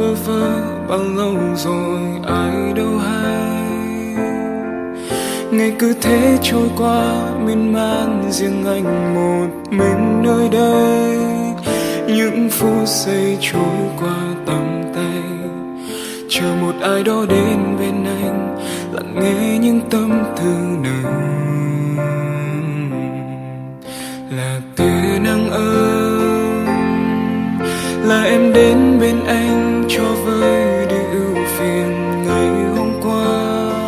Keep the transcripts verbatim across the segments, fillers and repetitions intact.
bơ vơ bao lâu rồi ai đâu hay. Ngày cứ thế trôi qua miên man, riêng anh một mình nơi đây. Những phút giây trôi qua tầm tay, chờ một ai đó đến bên anh, lắng nghe những tâm tư nồng. Là tia nắng ấm, là em đến bên anh cho vơi đi ưu phiền ngày hôm qua,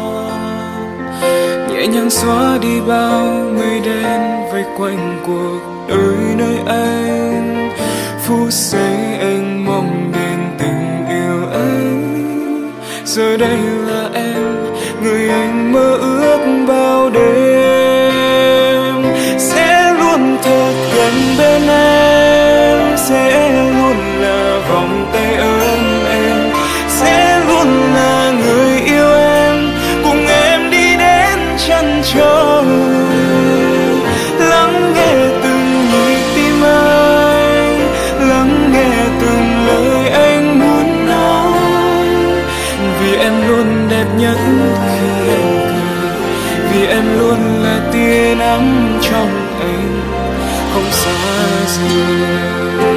nhẹ nhàng xóa đi bao mây đen vây quanh cuộc đời nơi anh. Phút giây anh mong đến tình yêu anh, giờ đây là em người anh mơ ước bao đêm. Sẽ luôn thật gần bên em, sẽ luôn là vòng tay ấm em, sẽ luôn là người yêu em, cùng em đi đến chân trời. Lắng nghe từng nhịp tim anh, lắng nghe từng lời anh muốn nói. Vì em luôn đẹp nhất khi em cười, vì em luôn là tia nắng trong anh, không xa rời.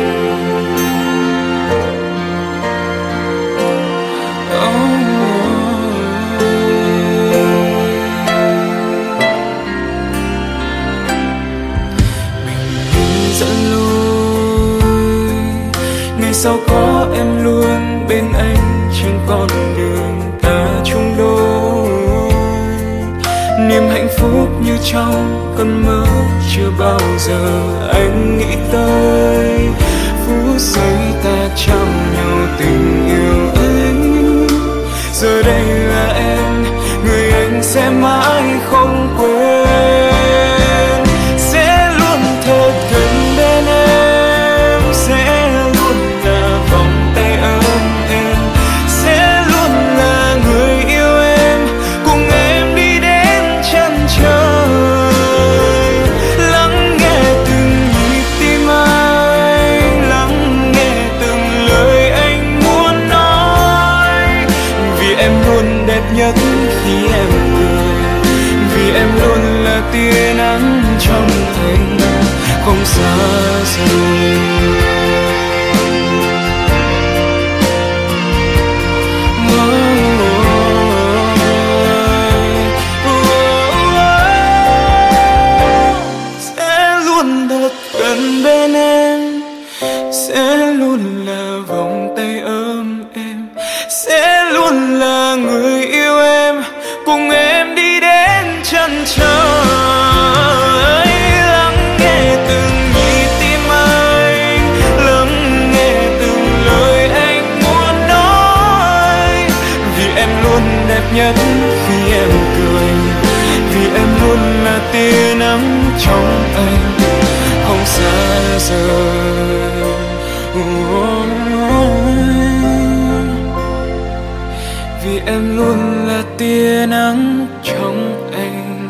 Sao có em luôn bên anh trên con đường ta chung đôi. Niềm hạnh phúc như trong cơn mơ chưa bao giờ anh nghĩ tới. Phút giây ta trao nhau tình yêu anh, giờ đây là em người anh sẽ mãi không quên. Sẽ luôn thật gần bên em, sẽ nhất khi em cười, vì em luôn là tia nắng trong anh, không xa rời. Sẽ luôn thật gần bên em, sẽ luôn là vòng tay ấm em, sẽ luôn là người yêu em, cùng em đi đến chân trời. Lắng nghe từng nhịp tim anh, lắng nghe từng lời anh muốn nói. Vì em luôn đẹp nhất khi em cười, vì em luôn là tia nắng trong anh, không xa rời. Vì em luôn là tia nắng trong anh,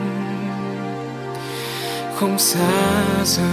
không xa rời.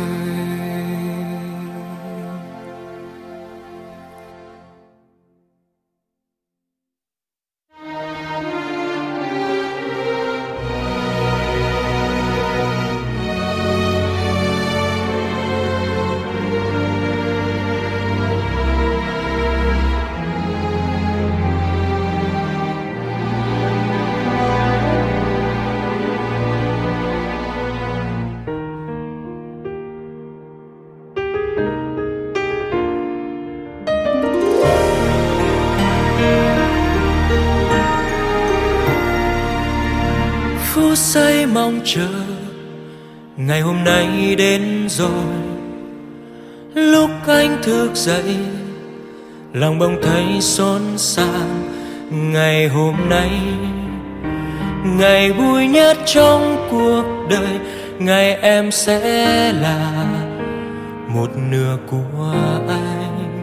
Phút giây mong chờ ngày hôm nay đến rồi. Lúc anh thức dậy lòng bỗng thấy xốn xao. Ngày hôm nay ngày vui nhất trong cuộc đời, ngày em sẽ là một nửa của anh.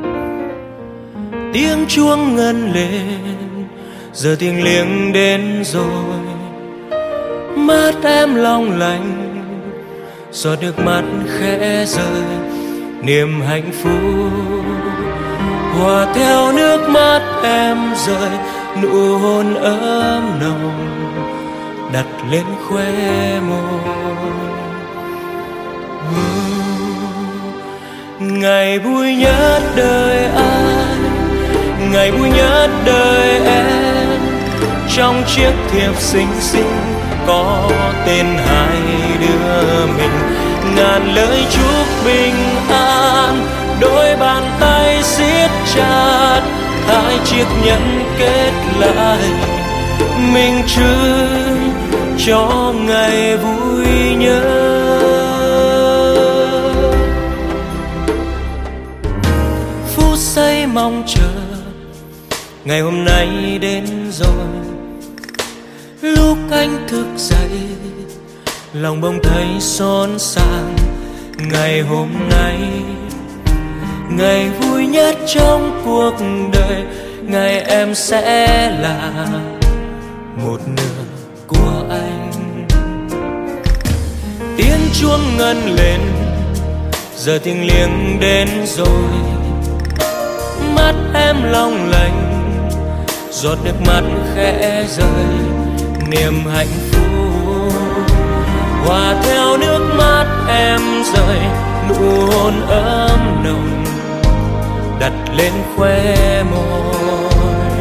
Tiếng chuông ngân lên, giờ thiêng liêng đến rồi. Mắt em long lanh, giọt nước mắt khẽ rơi. Niềm hạnh phúc hòa theo nước mắt em rơi, nụ hôn ấm nồng đặt lên khóe môi. Ngày vui nhất đời anh, ngày vui nhất đời em, trong chiếc thiệp xinh xinh có tên hai đứa mình. Ngàn lời chúc bình an, đôi bàn tay siết chặt, hai chiếc nhẫn kết lại, minh chứng cho ngày vui nhớ. Phút giây mong chờ ngày hôm nay đến rồi, lúc anh thức dậy lòng bỗng thấy xốn xang. Ngày hôm nay ngày vui nhất trong cuộc đời, ngày em sẽ là một nửa của anh. Tiếng chuông ngân lên, giờ thiêng liêng đến rồi, mắt em long lanh, giọt nước mắt khẽ rơi, niềm hạnh phúc hòa theo nước mắt em rơi, nụ hôn ấm nồng đặt lên khóe môi.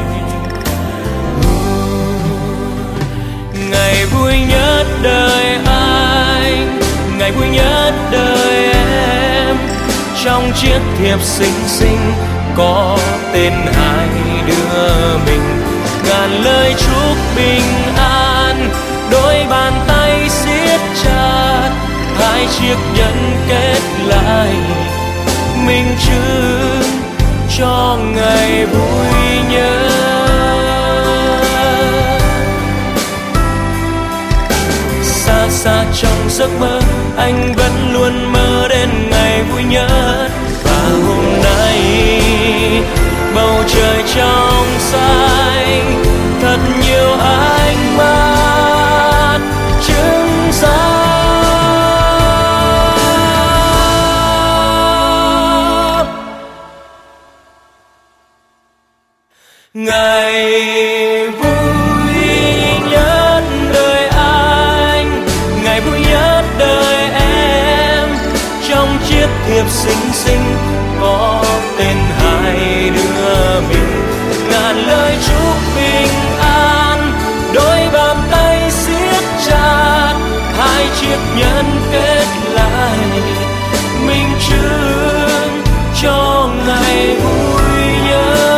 Ngày vui nhất đời anh, ngày vui nhất đời em, trong chiếc thiệp xinh xinh có tên hai đứa mình. Ngàn lời chúc bình an, đôi bàn tay siết chặt, hai chiếc nhẫn kết lại, minh chứng cho ngày vui nhớ. Xa xa trong giấc mơ anh vẫn luôn mơ đến ngày vui nhất. Và hôm nay bầu trời trong xanh, thật nhiều ánh mắt chứng giấc. Ngày vui nhất đời anh, ngày vui nhất đời em, trong chiếc thiệp xinh xinh có tên hai đứa mình. Ngàn lời chúc bình an, đôi bàn tay siết chặt, hai chiếc nhẫn kết lại, minh chứng cho ngày vui nhớ.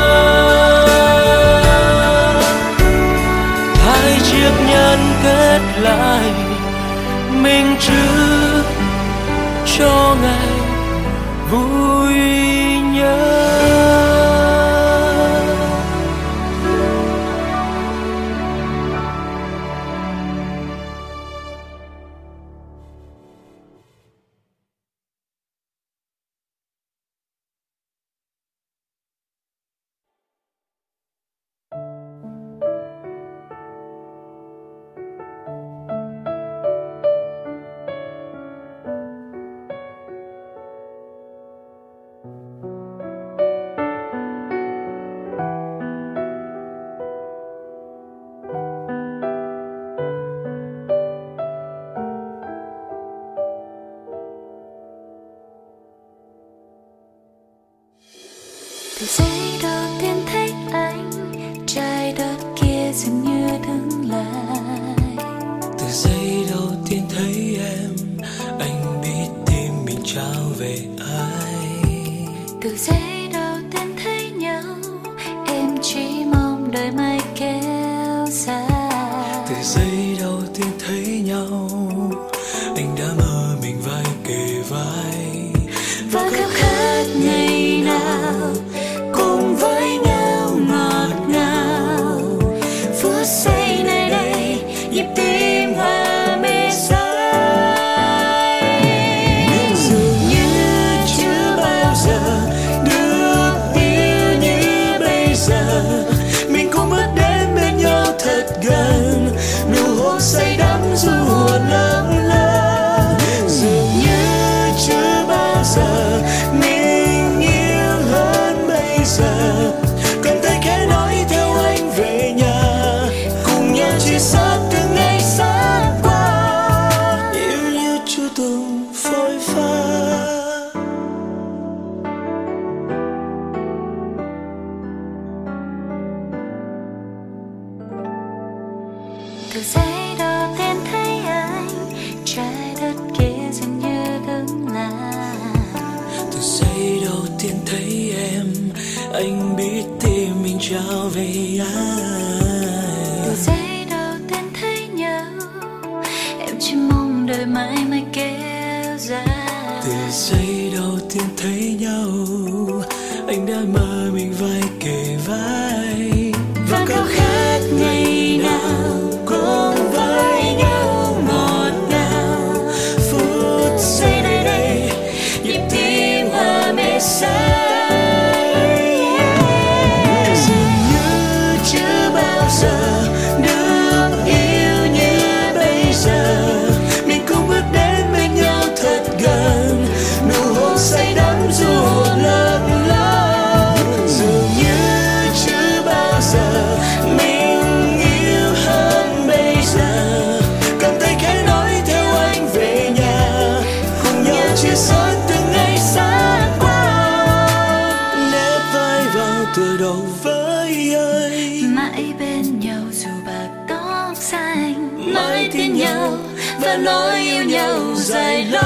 Hai chiếc nhẫn kết lại, minh chứng cho ngày vui nhớ. Từ giây đầu tiên thấy anh, trái đất kia dường như đứng lại. Từ giây đầu tiên thấy em, anh biết tim mình trao về ai. Từ giây đầu tiên thấy nhau, em chỉ mong đời mai kéo dài. Từ giây đầu tiên thấy nhau, anh đã mơ mình vai kề vai, và khao khát ngày nào cùng với nhau ngọt ngào. Phút Từ giây đầu tiên thấy anh, trái đất kia dường như đứng lại. Từ giây đầu tiên thấy em, anh biết tim mình trao về ai. Từ giây đầu tiên thấy nhau, em chỉ mong đời mãi mãi kéo dài. Từ giây đầu tiên thấy nhau, anh đã mơ mình vai kề vai và khao khát ngày nào cùng với nhau ngọt ngào. phút giây này đây, Nhịp tim hòa mê say. dường như chưa bao giờ Được yêu như bây giờ, mình cũng bước đến bên nhau thật gần, nụ hôn say đắm dù lấp lánh. Dường như chưa bao giờ mình yêu hơn bây giờ, cầm tay khẽ nói theo anh về nhà, cùng nhau chia sẻ từng ngày xa qua, nép vai vào từ đầu với anh, mãi bên nhau dù bạc tóc xanh, mãi tin nhau và nói yêu nhau dài lâu.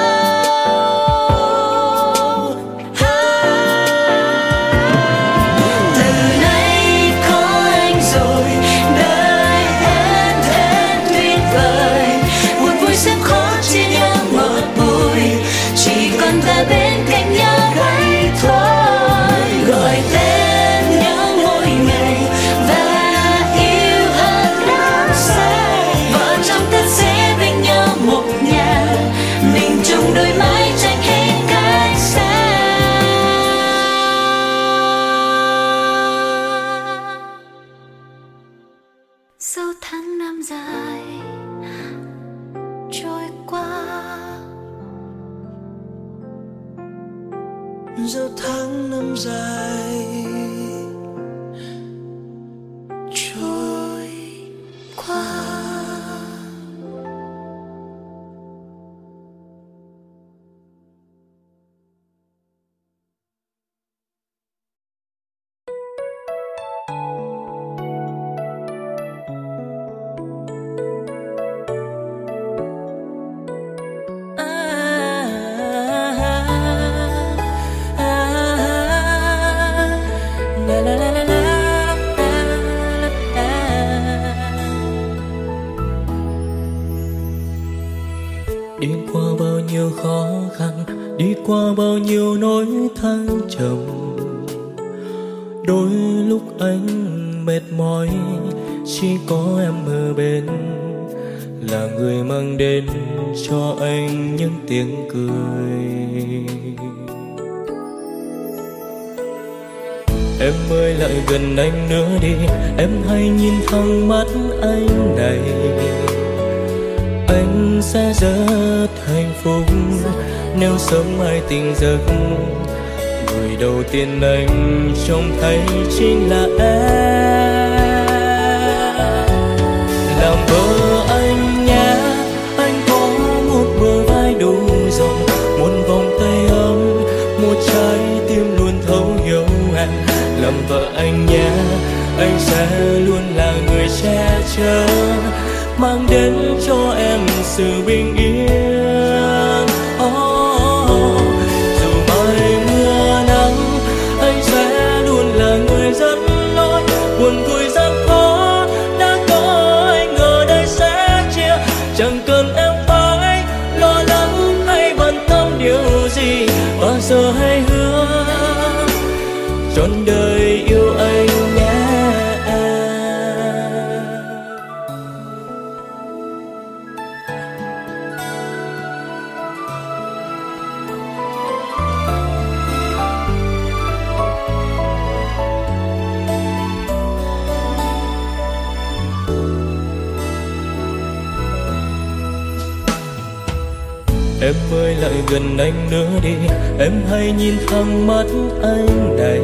Từ nay có anh rồi, đời em thêm tuyệt vời. Buồn vui sớm khó chia nhau một buổi, chỉ còn ta bên cạnh nhau đây thôi. Gọi tên nhau mỗi ngày và yêu hơn đắm say. Vợ chồng ta sẽ bên nhau một nhà, mình chung đôi mái tranh hết cách xa. Dẫu tháng năm dài trôi qua, dẫu tháng năm dài trôi qua. đi qua bao nhiêu khó khăn, đi qua bao nhiêu nỗi thăng trầm. Đôi lúc anh mệt mỏi, chỉ có em ở bên, là người mang đến cho anh những tiếng cười. Em ơi lại gần anh nữa đi, em hãy nhìn thẳng mắt anh này. Anh sẽ rất hạnh phúc nếu sớm mai tỉnh giấc, người đầu tiên anh trông thấy chính là em. Làm vợ anh nhé, anh có một bờ vai đủ rộng, một vòng tay ấm, một trái tim luôn thấu hiểu em. Làm vợ anh nhé, anh sẽ luôn là người che chở, mang đến cho em sự bình yên. Oh, dù mai mưa nắng, anh sẽ luôn là người dẫn lối. Buồn vui gian khó đã có anh ở đây sẽ chia, chẳng cần em phải lo lắng hay bận tâm điều gì. Bao giờ hãy hứa trọn đời yêu anh nhé. Em ơi lại gần anh nữa đi, em hãy nhìn thẳng mắt anh này.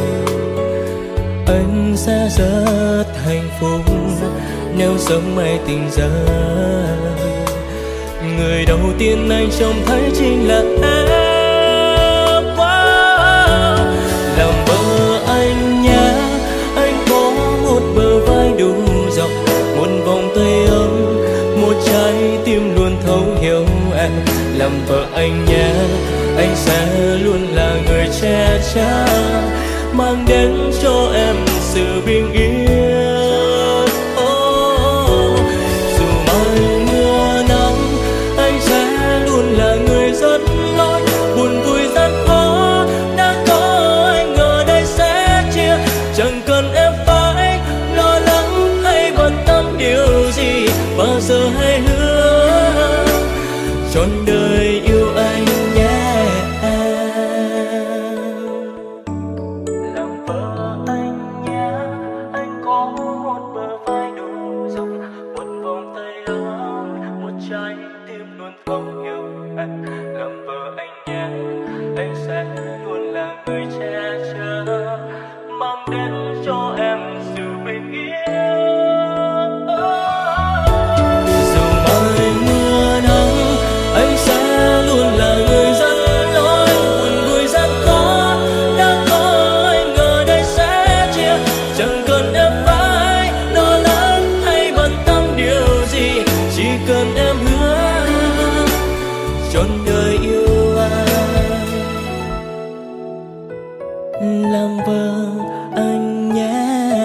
Anh sẽ rất hạnh phúc nếu sớm mai tỉnh giấc, người đầu tiên anh trông thấy chính là em. Wow. Làm vợ anh nhé, anh có một bờ vai đủ rộng, một vòng tay làm vợ anh nhé. Anh sẽ luôn là người che chở, mang đến cho em sự bình yên. Oh, dù mai mưa nắng, anh sẽ luôn là người dẫn lối. Buồn vui rất khó, đã có anh ở đây sẽ chia. Chẳng cần em phải lo lắng hay bận tâm điều gì, bao giờ hãy hứa trọn đời yêu anh nhé. Làm vợ anh nhé, anh có một bờ vai đủ rộng, một vòng tay ấm, một trái tim luôn thấu hiểu em. Làm vợ anh nhé, anh sẽ luôn là người che chở, mang đến cho em sự bình yên. Dù mai mưa nắng, anh sẽ luôn là người dẫn lối. Buồn vui gian khó, đã có anh ở đây sẽ chia. Chẳng cần em phải lo lắng hay bận tâm điều gì, chỉ cần em hứa trọn đời yêu anh. Làm vợ anh nhé.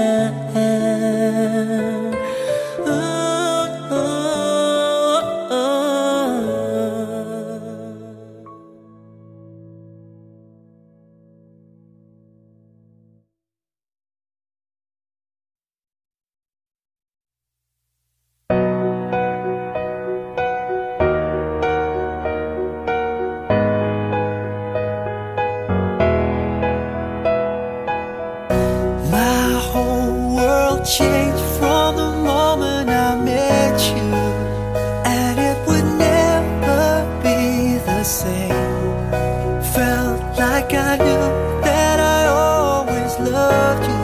My whole world changed from the moment I met you, and it would never be the same. Felt like I knew that I always loved you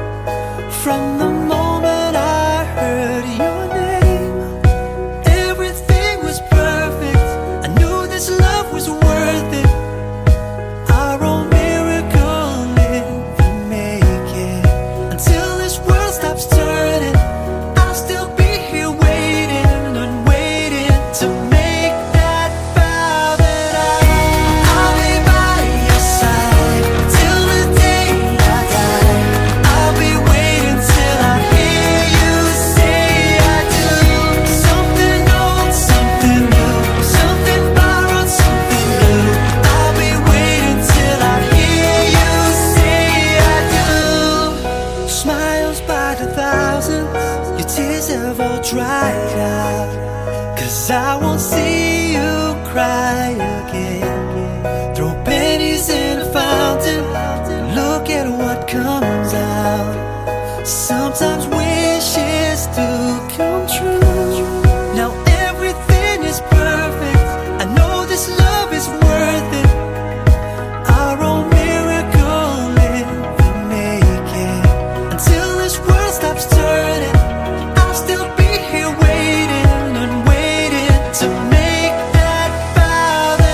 from the moment I heard your name. Everything was perfect, I knew this love was worth it. Our own miracle in the making. Until this world stops turning, I'll still be here waiting and waiting to make that vow that I, I'll be by your side till the day I die. I'll be waiting till I hear you say I do. Something old, something new, something borrowed, something new. I'll be waiting till I hear you say I do. Smiles by the thousands, your tears have all dried out. Cause I won't see you cry again. Throw pennies in a fountain, look at what comes out. Sometimes wishes do come true. Now everything is perfect, I know this love is worth it. Our own miracle in the making. Until this world stops turning, I'll still be here waiting and waiting to make that vow that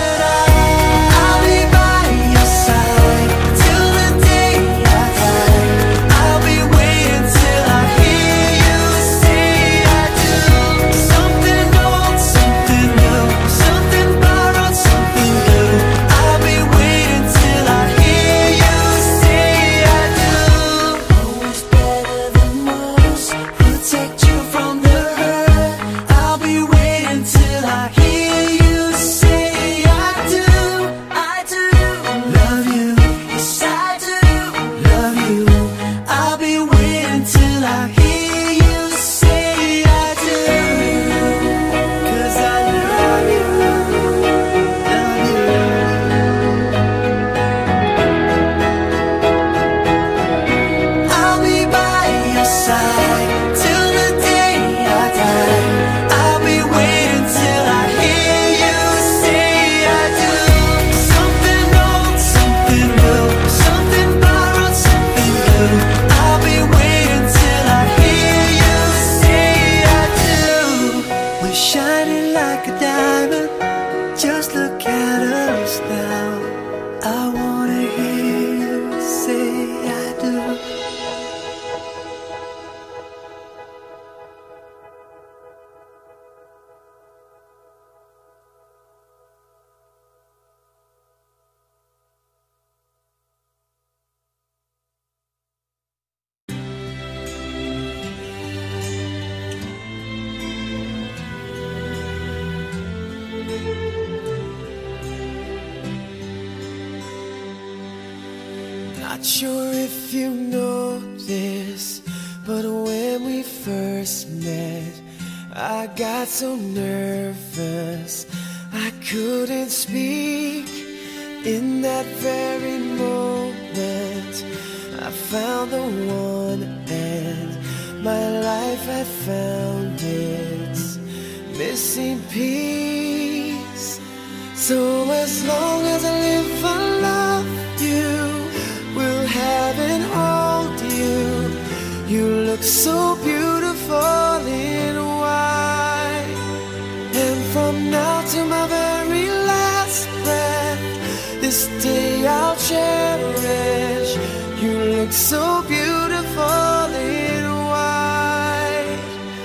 Not sure if you know this, but when we first met, I got so nervous I couldn't speak. In that very moment, I found the one, and my life had found its missing piece. So as long as I live, I love you, will have and hold you. You look so beautiful in white, and from now to my very last breath, this day I'll cherish. You look so beautiful in white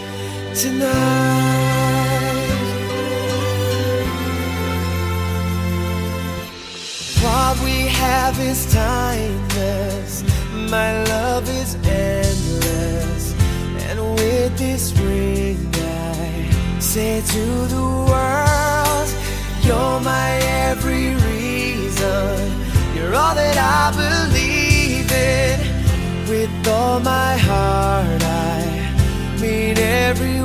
tonight. What we have is timeless, my love is endless, and with this ring I say to the world, you're my every reason, you're all that I believe in. With all my heart I mean every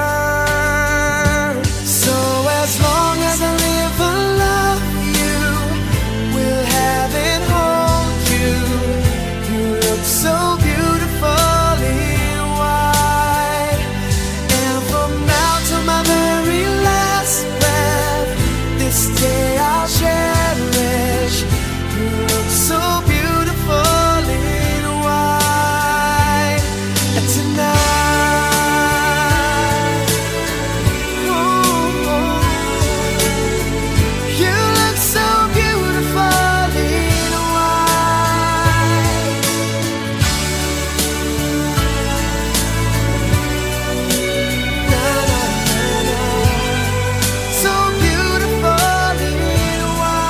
word. So as long as I live, I love you, will have and hold you. You look so beautiful in white, and from now to my very last breath, this day I'll cherish. You look so beautiful in white tonight. Ooh, you look so beautiful in white. Na, na, na, na. So beautiful in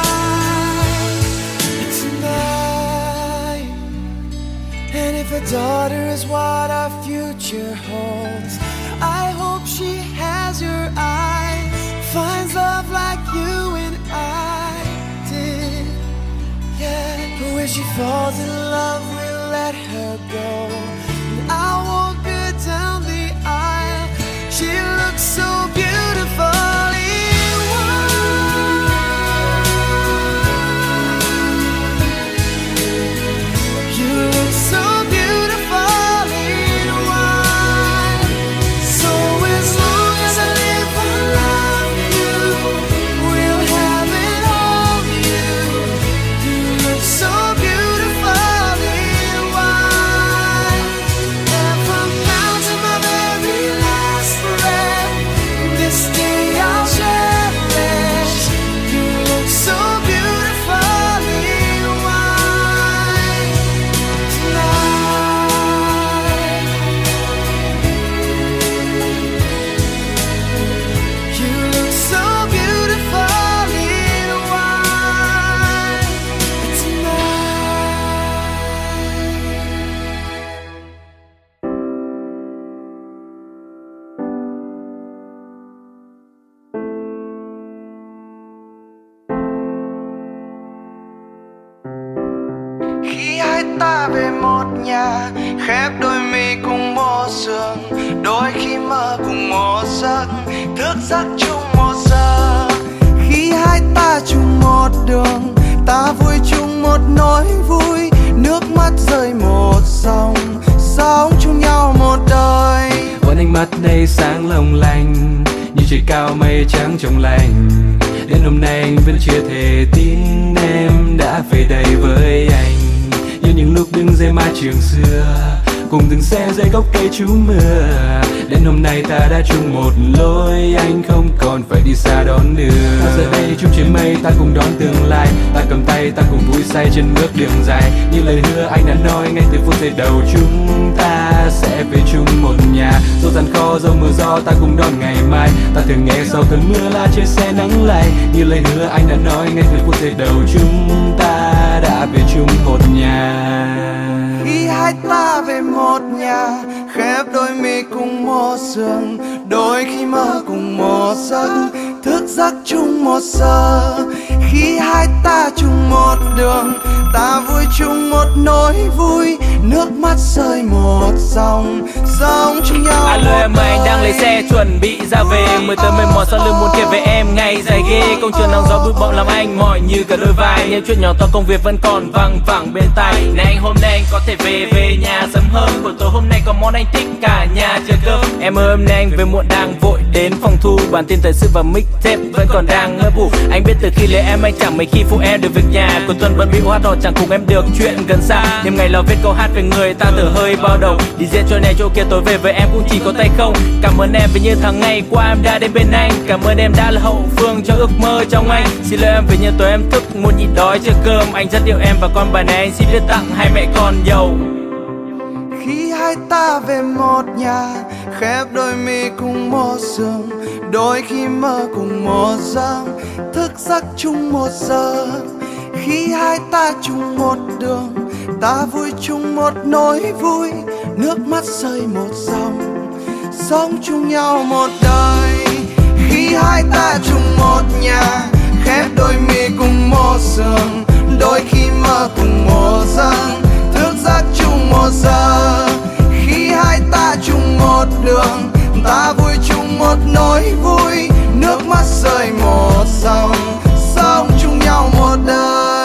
white tonight. And if a daughter is what our future holds, I hope she has your eyes, finds love like you and I did. Yeah, but when she falls in love, we'll let her go, and I'll walk her down the aisle. She looks so beautiful in white. You look so beautiful in white. So as long as I live, I love you, will have and hold you. You look so beautiful in white, and from now to my very last breath, this day I'll cherish. You look so beautiful in white tonight. You look so beautiful in white tonight. Khi hai ta về một nhà, khép đôi mi cùng một giường, đôi khi mơ cùng một giấc, thức giấc chung một giờ. Khi hai ta chung một đường, ta vui chung một nỗi vui, nước mắt rơi một dòng, sống chung nhau một đời. Vẫn ánh mắt đây sáng long lanh như trời cao mây trắng trong lành. Đến hôm nay anh vẫn chưa thể tin em đã về đây với anh, như những lúc đứng dưới mái trường xưa, cùng từng xe dưới gốc cây trú mưa. Đến hôm nay ta đã chung một lối, anh không còn phải đi xa đón đưa. Ta giờ đây chung trên mây, ta cùng đón tương lai, ta cầm tay, ta cùng vui say trên bước đường dài. Như lời hứa anh đã nói ngay từ phút giây đầu, chúng ta sẽ về chung một nhà. Dẫu gian khó, dẫu mưa gió, ta cùng đón ngày mai. Ta thường nghe sau cơn mưa là trời sẽ nắng lại. Như lời hứa anh đã nói ngay từ phút giây đầu, chúng ta đã về chung một nhà. khi hai ta về một nhà, khép đôi mi cùng một giường, đôi khi mơ cùng một giấc, thức giấc chung một giờ. Khi hai ta chung một đường, ta vui chung một nỗi vui, nước mắt rơi một dòng, sống chung nhau. Alo em ơi, anh đang lấy xe chuẩn bị ra về, mới tới mệt mỏi sau lưng muốn kể về em ngày dài ghê. Công trường nắng gió bụi bặm làm anh mỏi như cả đôi vai, những chuyện nhỏ to công việc vẫn còn văng vẳng bên tai. Này anh hôm nay anh có thể về về nhà sớm hơn, buổi tối hôm nay có món anh thích cả nhà chờ cơm. Em ơi hôm nay anh về muộn đang vội đến phòng thu, bản tin thời sự và mixtape vẫn còn đang ngỡ ngủ. Anh biết từ khi lấy em anh chẳng mấy khi phụ em được việc nhà, cuối tuần bận bịu hát hò chẳng cùng em được chuyện gần xa. Đêm ngày lo viết câu hát về người ta từ hơi bao đầu, đi diễn chỗ này chỗ kia tối về với em cũng chỉ có tay không. Cảm ơn em vì như tháng ngày qua em đã đến bên anh, cảm ơn em đã là hậu phương cho ước mơ trong anh. Xin lỗi em vì như tối em thức muốn nhịn đói chờ cơm, anh rất yêu em và con bài này anh xin viết tặng hai mẹ con giàu. Khi hai ta về một nhà, khép đôi mi cùng một giường, đôi khi mơ cùng một giấc, thức giấc chung một giờ. Khi hai ta chung một đường, ta vui chung một nỗi vui, nước mắt rơi một dòng, sống chung nhau một đời. Khi hai ta chung một nhà, khép đôi mi cùng một giường, đôi khi mơ cùng một giấc, thức giấc chung một giờ. Khi hai ta chung một đường, ta vui chung một nỗi vui, nước mắt rơi một dòng, sống chung nhau một đời.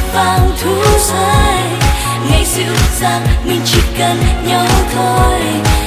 Mình chỉ cần nhau thôi.